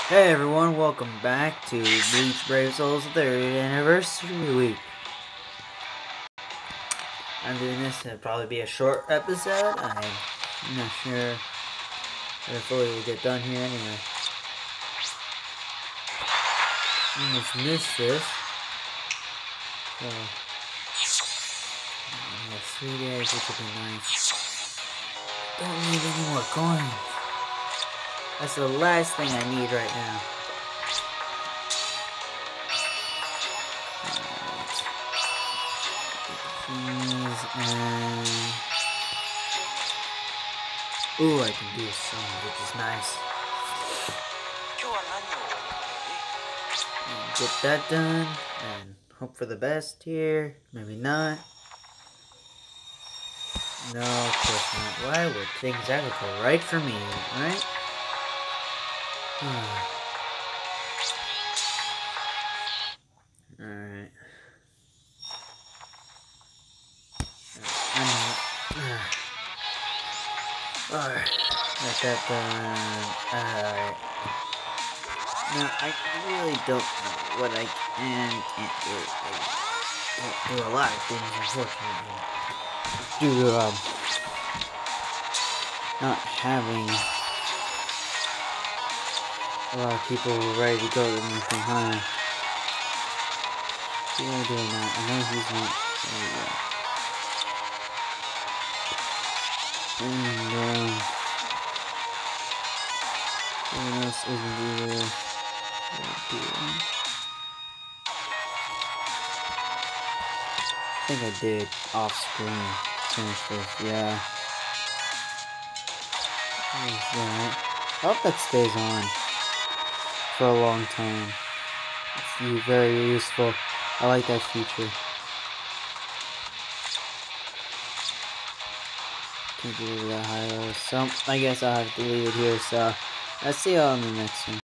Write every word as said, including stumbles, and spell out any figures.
Hey everyone, welcome back to Bleach Brave Soul's third anniversary week. I'm doing this to probably be a short episode. I'm not sure if I fully will get done here anyway. Almost missed this. So, I have three days, which would be nice. Don't need any more coins. That's the last thing I need right now. And ooh, I can do some, which is nice. And get that done, and hope for the best here. Maybe not. No, of course not. Why would things ever go right for me, right? Alright. Alright. Got that done. Alright. Now, I really don't know what I can and can't do. I can't do a lot of things, unfortunately. Due to, um, not having a lot of people ready to go to me from home. What am I doing now? I know he's not. There we go. And, um, someone else isn't either. I think I did off screen finish this, yeah. There's that. I hope that stays on for a long time. It's very useful. I like that feature. Can't do that high low. So I guess I'll have to leave it here. So I'll see y'all in the next one.